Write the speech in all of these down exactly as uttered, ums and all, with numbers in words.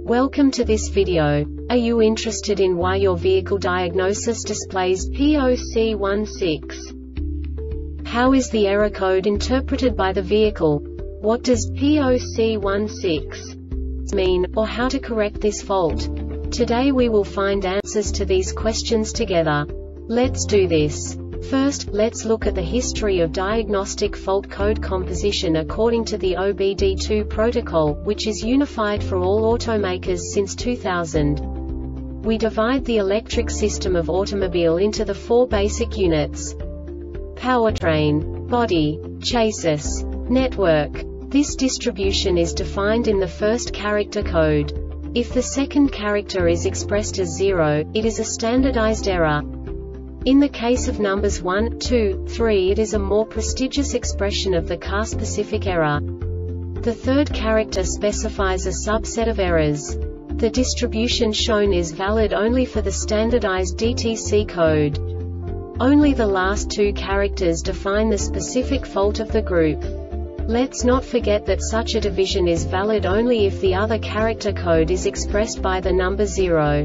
Welcome to this video. Are you interested in why your vehicle diagnosis displays P zero C one six? How is the error code interpreted by the vehicle? What does P zero C one six mean, or how to correct this fault? Today we will find answers to these questions together. Let's do this. First, let's look at the history of diagnostic fault code composition according to the O B D two protocol, which is unified for all automakers since two thousand. We divide the electric system of automobile into the four basic units: powertrain, body, chassis, network. This distribution is defined in the first character code. If the second character is expressed as zero, it is a standardized error. In the case of numbers one, two, three, it is a more prestigious expression of the car-specific error. The third character specifies a subset of errors. The distribution shown is valid only for the standardized D T C code. Only the last two characters define the specific fault of the group. Let's not forget that such a division is valid only if the other character code is expressed by the number zero.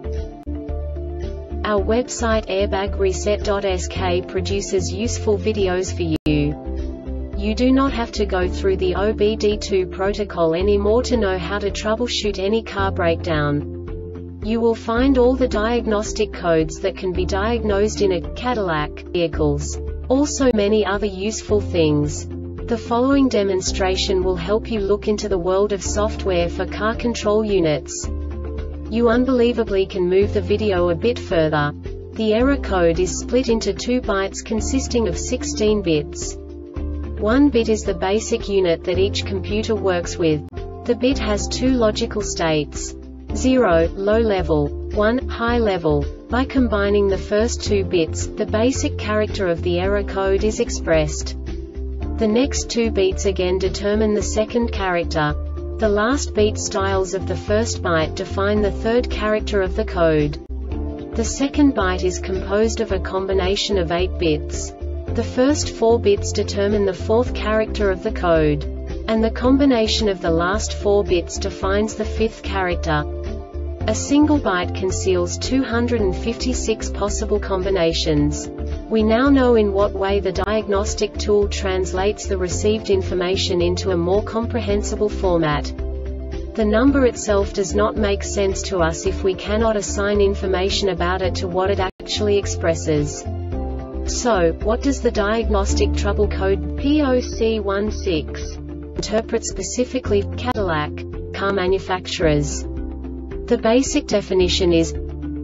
Our website airbag reset dot S K produces useful videos for you. You do not have to go through the O B D two protocol anymore to know how to troubleshoot any car breakdown. You will find all the diagnostic codes that can be diagnosed in a Cadillac vehicles. Also many other useful things. The following demonstration will help you look into the world of software for car control units. You unbelievably can move the video a bit further. The error code is split into two bytes consisting of sixteen bits. One bit is the basic unit that each computer works with. The bit has two logical states: zero, low level, one, high level. By combining the first two bits, the basic character of the error code is expressed. The next two beats again determine the second character. The last beat styles of the first byte define the third character of the code. The second byte is composed of a combination of eight bits. The first four bits determine the fourth character of the code. And the combination of the last four bits defines the fifth character. A single byte conceals two hundred fifty-six possible combinations. We now know in what way the diagnostic tool translates the received information into a more comprehensible format. The number itself does not make sense to us if we cannot assign information about it to what it actually expresses. So, what does the diagnostic trouble code P zero C one six interpret specifically for Cadillac car manufacturers? The basic definition is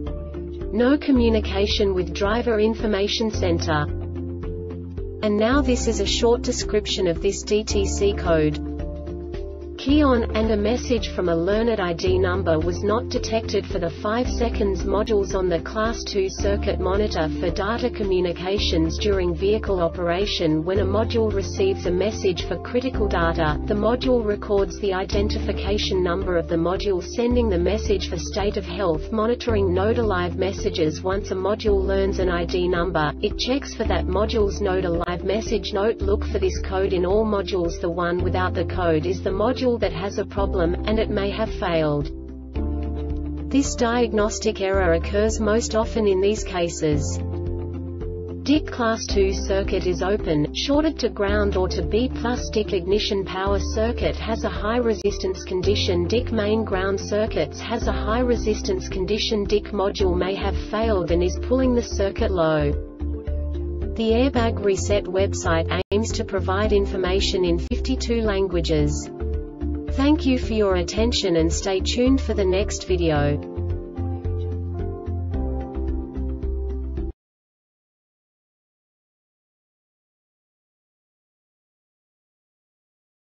no communication with driver information center. And now this is a short description of this D T C code. Key on, and a message from a learned I D number was not detected for the five seconds modules on the class two circuit monitor for data communications during vehicle operation. When a module receives a message for critical data, the module records the identification number of the module sending the message for state of health monitoring node alive messages. Once a module learns an I D number, it checks for that module's node alive message. Note: look for this code in all modules. The one without the code is the module that has a problem, and it may have failed. This diagnostic error occurs most often in these cases: D I C class two circuit is open, shorted to ground or to B plus D I C ignition power circuit has a high resistance condition. D I C main ground circuits has a high resistance condition. D I C module may have failed and is pulling the circuit low. The Airbag Reset website aims to provide information in fifty-two languages. Thank you for your attention and stay tuned for the next video.